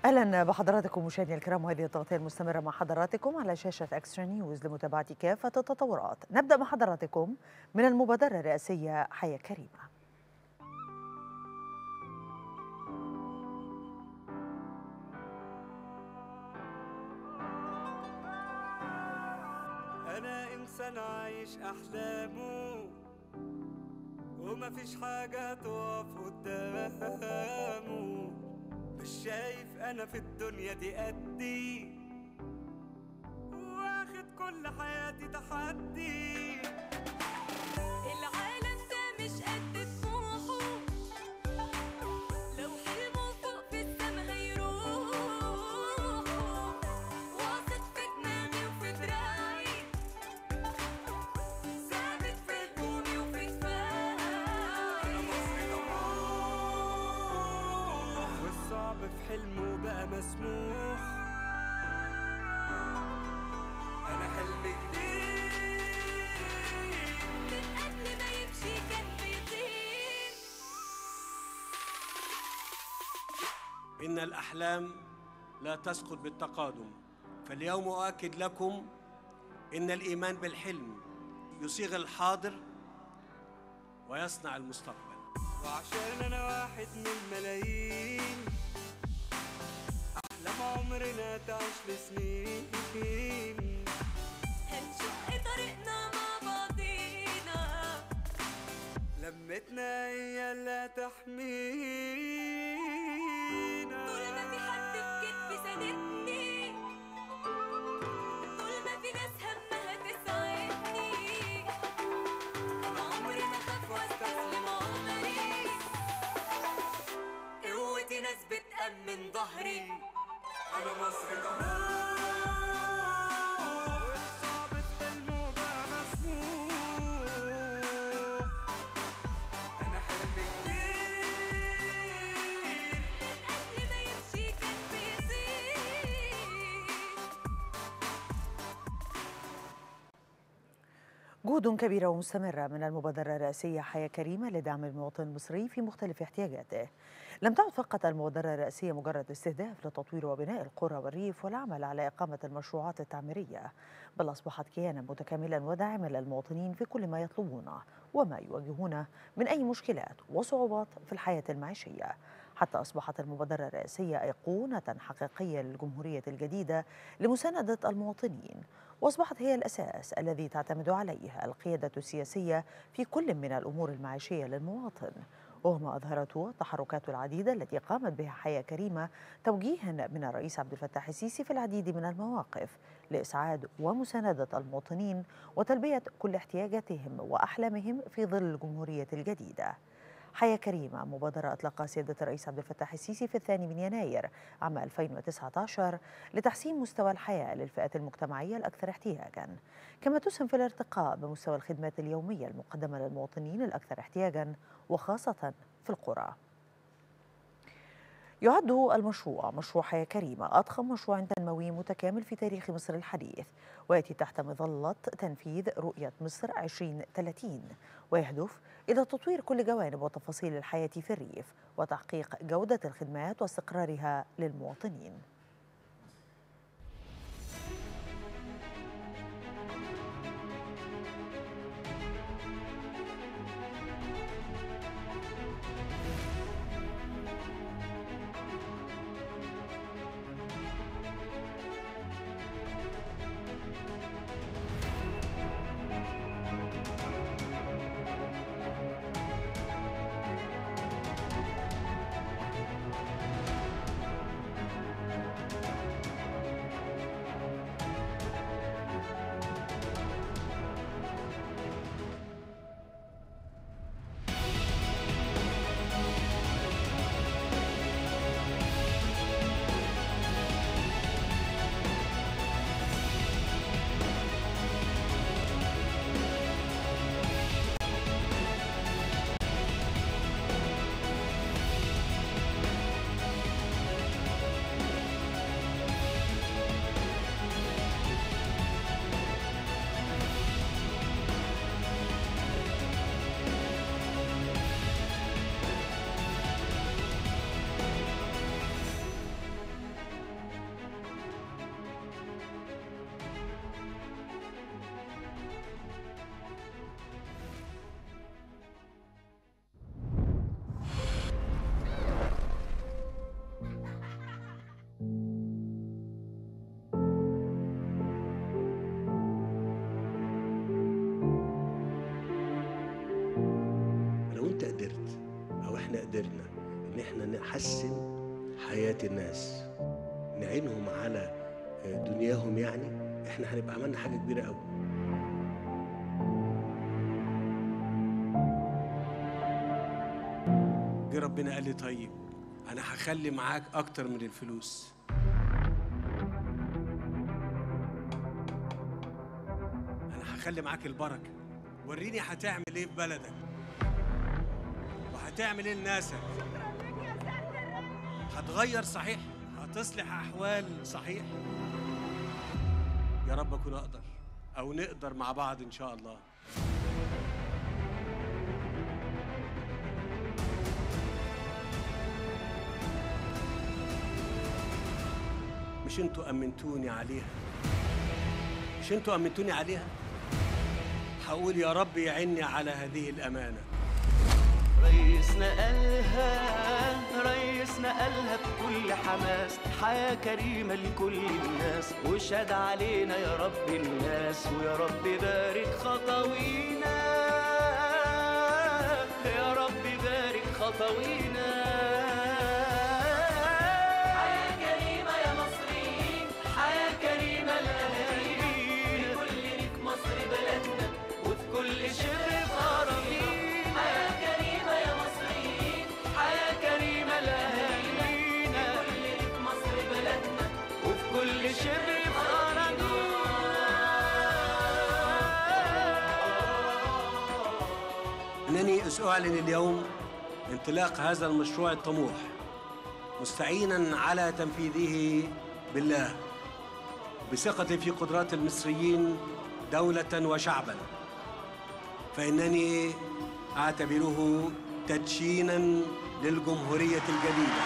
اهلا بحضراتكم مشاهدينا الكرام، وهذه التغطيه المستمره مع حضراتكم على شاشه اكسترا نيوز لمتابعه كافه التطورات. نبدا مع حضراتكم من المبادره الرئاسيه حياه كريمه. أنا إنسان عايش أحلامه ومفيش حاجة تقف قدامه، مش شايف أنا في الدنيا دي قدي، واخد كل حياتي تحدي. العالم ده مش قد طموحه، لو حلمه فوق في السما هيروحوا، واثق في دماغي وفي دراعي، ثابت في هجومي وفي دفاعي. أنا مصري طموح والصعب في حلمه بقى مسموح. أنا حلمي جديد من قبل ما يمشي كان بيطير. إن الأحلام لا تسقط بالتقادم، فاليوم أؤكد لكم إن الإيمان بالحلم يصيغ الحاضر ويصنع المستقبل. وعشان أنا واحد من ملايين، أحلام عمرنا تعيش لسنين. هنشق طريقنا مع بعضينا، لمتنا هي اللي تحمينا. طول ما في حد بكتفي ساندني، طول ما في ناس همها تساعدني، أنا عمري ما أخاف وأستسلم عمري، قوتي ناس بتأمن ظهري. أنا مصري طموح والصعب في حلمه بقى مسموح. أنا حلمي كتير قبل ما يمشي كان بيطير. جهود كبيرة ومستمرة من المبادرة الرئاسية حياة كريمة لدعم المواطن المصري في مختلف احتياجاته. لم تعد فقط المبادرة الرئاسية مجرد استهداف لتطوير وبناء القرى والريف والعمل على إقامة المشروعات التعميرية، بل أصبحت كيانا متكاملا وداعما للمواطنين في كل ما يطلبونه وما يواجهونه من أي مشكلات وصعوبات في الحياة المعيشية، حتى أصبحت المبادرة الرئاسية أيقونة حقيقية للجمهورية الجديدة لمساندة المواطنين، وأصبحت هي الأساس الذي تعتمد عليه القيادة السياسية في كل من الأمور المعيشية للمواطن، وما أظهرته التحركات العديدة التي قامت بها حياة كريمة توجيها من الرئيس عبد الفتاح السيسي في العديد من المواقف لإسعاد ومساندة المواطنين وتلبية كل احتياجاتهم وأحلامهم في ظل الجمهورية الجديدة. حياة كريمة مبادرة أطلقها سيادة الرئيس عبد الفتاح السيسي في 2 يناير عام 2019 لتحسين مستوى الحياة للفئات المجتمعية الأكثر احتياجاً، كما تسهم في الارتقاء بمستوى الخدمات اليومية المقدمة للمواطنين الأكثر احتياجاً وخاصة في القرى. يعد المشروع مشروع حياة كريمة أضخم مشروع تنموي متكامل في تاريخ مصر الحديث، ويأتي تحت مظلة تنفيذ رؤية مصر 2030، ويهدف إلى تطوير كل جوانب وتفاصيل الحياة في الريف وتحقيق جودة الخدمات واستقرارها للمواطنين. أنت قدرت أو إحنا قدرنا إن إحنا نحسن حياة الناس، نعينهم على دنياهم، يعني إحنا هنبقى عملنا حاجة كبيرة أوي. جه ربنا قال لي طيب أنا هخلي معاك أكتر من الفلوس. أنا هخلي معاك البركة. وريني هتعمل إيه في بلدك وهتعمل إيه لناسك. هتغير صحيح، هتصلح أحوال صحيح. يا رب أكون أقدر أو نقدر مع بعض إن شاء الله. مش انتوا أمنتوني عليها، مش انتوا أمنتوني عليها. هقول يا رب يعني على هذه الأمانة. ريسنا قالها بكل حماس، حياة كريمة لكل الناس، وشاد علينا يا رب الناس، ويا رب بارك خطوينا، يا رب بارك خطوينا. حياة كريمة يا مصريين، حياة كريمة لأهالينا، كل ريف مصر بلدنا، وفي كل شبر في أراضينا. أنني أعلن اليوم انطلاق هذا المشروع الطموح، مستعيناً على تنفيذه بالله، بثقتي في قدرات المصريين دولة وشعباً، فإنني أعتبره تدشيناً للجمهورية الجديدة.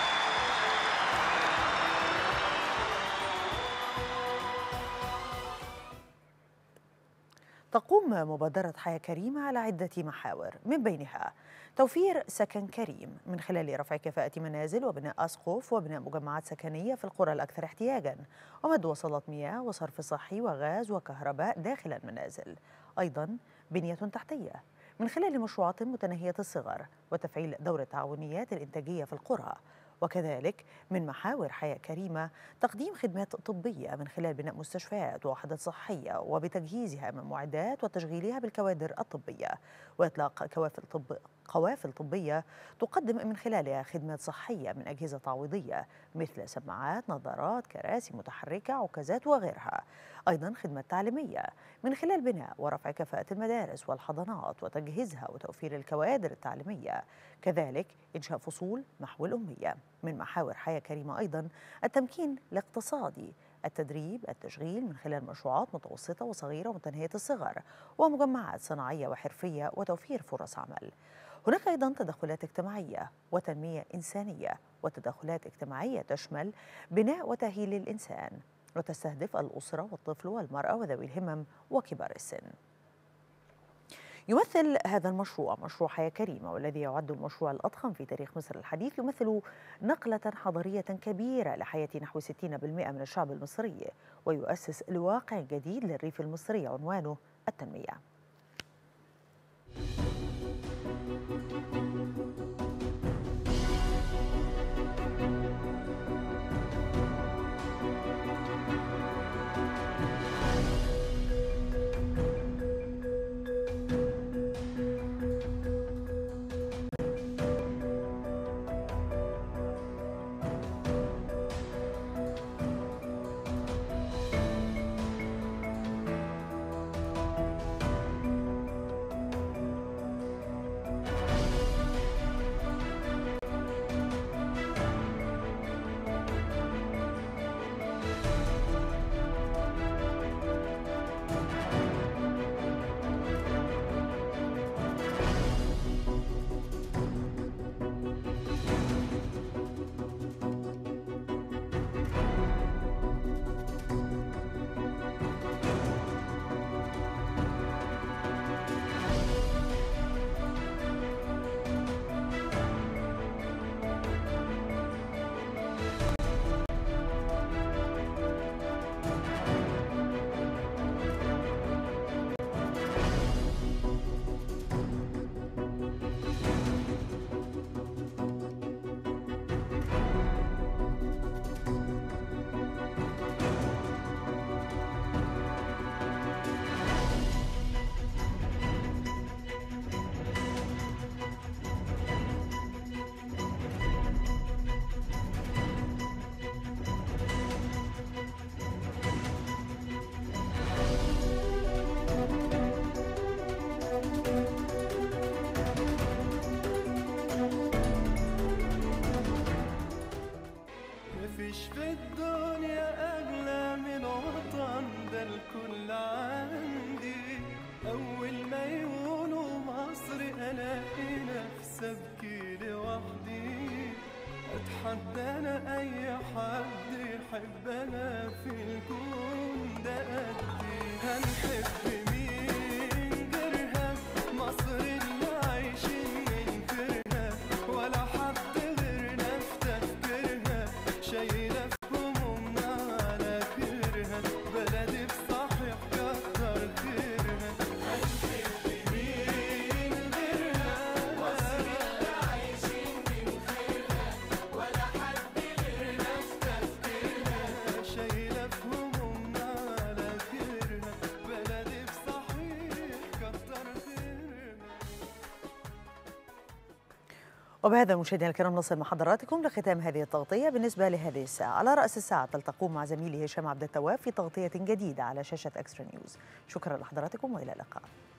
تقوم مبادرة حياة كريمة على عدة محاور، من بينها توفير سكن كريم من خلال رفع كفاءة منازل وبناء أسقف وبناء مجمعات سكنية في القرى الأكثر احتياجاً، ومد وصلات مياه وصرف صحي وغاز وكهرباء داخل المنازل. أيضاً بنية تحتية من خلال مشروعات متناهية الصغر وتفعيل دور التعاونيات الإنتاجية في القرى. وكذلك من محاور حياة كريمة تقديم خدمات طبية من خلال بناء مستشفيات ووحدات صحية وبتجهيزها من معدات وتشغيلها بالكوادر الطبية، وإطلاق قوافل طبية تقدم من خلالها خدمات صحية من أجهزة تعويضية مثل سماعات، نظارات، كراسي متحركة، عكازات وغيرها. أيضا خدمات تعليمية من خلال بناء ورفع كفاءة المدارس والحضانات وتجهيزها وتوفير الكوادر التعليمية. كذلك إنشاء فصول محو الأمية. من محاور حياة كريمة أيضا التمكين الاقتصادي، التدريب، التشغيل من خلال مشروعات متوسطة وصغيرة ومتناهية الصغر ومجمعات صناعية وحرفية وتوفير فرص عمل. هناك أيضا تدخلات اجتماعية وتنمية إنسانية، وتدخلات اجتماعية تشمل بناء وتأهيل الإنسان، وتستهدف الأسرة والطفل والمرأة وذوي الهمم وكبار السن. يمثل هذا المشروع، مشروع حياة كريمة والذي يعد المشروع الأضخم في تاريخ مصر الحديث، يمثل نقلة حضارية كبيرة لحياة نحو 60% من الشعب المصري، ويؤسس لواقع جديد للريف المصري عنوانه التنمية. لسه ابكي لوحدي، اتحدى انا اي حد يحب انا في الكون ده قدي. هنحب مين غيرها؟ مصر اللي عايشين ننكرها، ولا حد غيرنا في تفكيرها، شايله في همومنا على خيرها، بلدي بصحيح كتر خيرها. هنحب مين غيرها؟ مصر اللي عايشين ننكرها، ولا حد غيرنا في تفكيرها، شايله في همومنا على خيرها، بلدي بصحيح كتر خيرها. وبهذا مشاهدينا الكرام نصل مع حضراتكم لختام هذه التغطية بالنسبة لهذه الساعة. على رأس الساعة تلتقون مع زميلي هشام عبد التواب في تغطية جديدة على شاشة إكسترا نيوز. شكرا لحضراتكم وإلى اللقاء.